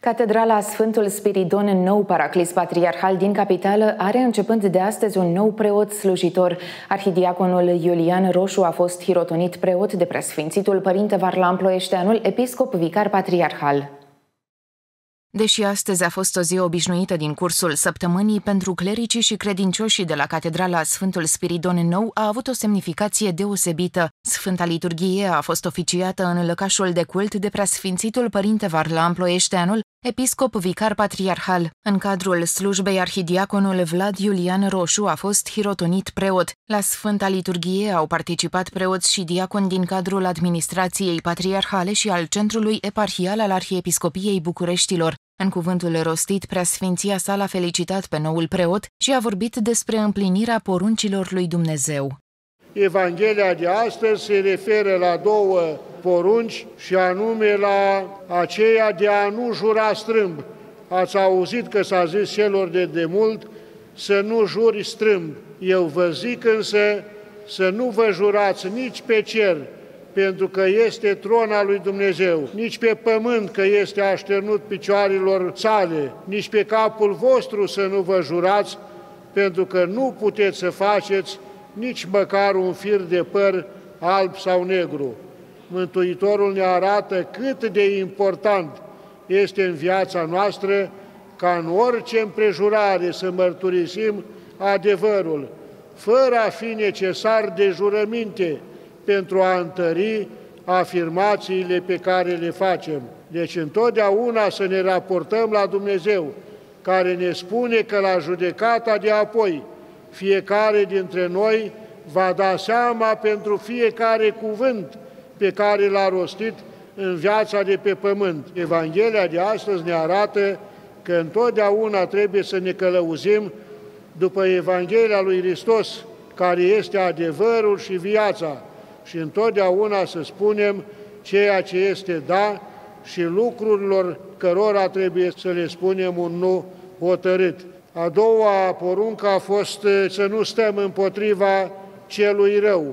Catedrala Sfântul Spiridon, nou paraclis patriarhal din capitală, are începând de astăzi un nou preot slujitor. Arhidiaconul Iulian Roșu a fost hirotonit preot de preasfințitul părinte Varlam Ploieșteanul, episcop vicar patriarhal. Deși astăzi a fost o zi obișnuită din cursul săptămânii, pentru clericii și credincioșii de la Catedrala Sfântul Spiridon nou a avut o semnificație deosebită. Sfânta liturghie a fost oficiată în lăcașul de cult de preasfințitul părinte Varlam Ploieșteanul, episcop vicar patriarhal. În cadrul slujbei, arhidiaconul Vlad Iulian Roșu a fost hirotonit preot. La Sfânta liturghie au participat preoți și diaconi din cadrul administrației patriarhale și al centrului eparhial al Arhiepiscopiei Bucureștilor. În cuvântul rostit, preasfinția sa l-a felicitat pe noul preot și a vorbit despre împlinirea poruncilor lui Dumnezeu. Evanghelia de astăzi se referă la două porunci și anume la aceea de a nu jura strâmb. Ați auzit că s-a zis celor de demult să nu juri strâmb. Eu vă zic însă să nu vă jurați nici pe cer, pentru că este tron al lui Dumnezeu, nici pe pământ, că este așternut picioarelor sale, nici pe capul vostru să nu vă jurați, pentru că nu puteți să faceți nici măcar un fir de păr alb sau negru. Mântuitorul ne arată cât de important este în viața noastră ca în orice împrejurare să mărturisim adevărul, fără a fi necesar de jurăminte pentru a întări afirmațiile pe care le facem. Deci întotdeauna să ne raportăm la Dumnezeu, care ne spune că la judecata de apoi fiecare dintre noi va da seama pentru fiecare cuvânt pe care l-a rostit în viața de pe pământ. Evanghelia de astăzi ne arată că întotdeauna trebuie să ne călăuzim după Evanghelia lui Hristos, care este adevărul și viața, și întotdeauna să spunem ceea ce este da și lucrurilor cărora trebuie să le spunem un nu hotărât. A doua poruncă a fost să nu stăm împotriva celui rău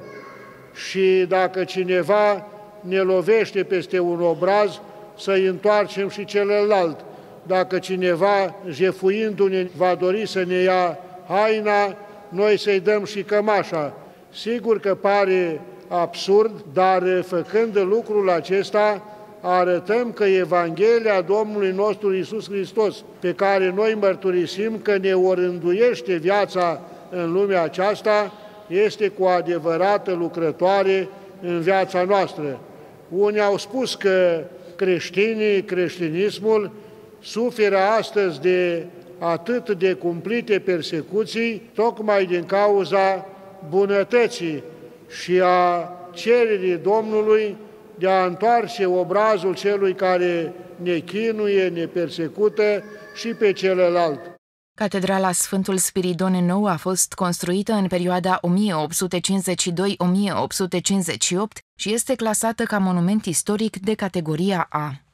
și dacă cineva ne lovește peste un obraz, să-i întoarcem și celălalt. Dacă cineva, jefuindu-ne, va dori să ne ia haina, noi să-i dăm și cămașa. Sigur că pare absurd, dar făcând lucrul acesta, arătăm că Evanghelia Domnului nostru Iisus Hristos, pe care noi mărturisim că ne orânduiește viața în lumea aceasta, este cu adevărată lucrătoare în viața noastră. Unii au spus că creștinismul suferă astăzi de atât de cumplite persecuții, tocmai din cauza bunătății și a cererii Domnului de a întoarce obrazul celui care ne chinuie, ne persecută și pe celălalt. Catedrala Sfântul Spiridon nou a fost construită în perioada 1852-1858 și este clasată ca monument istoric de categoria A.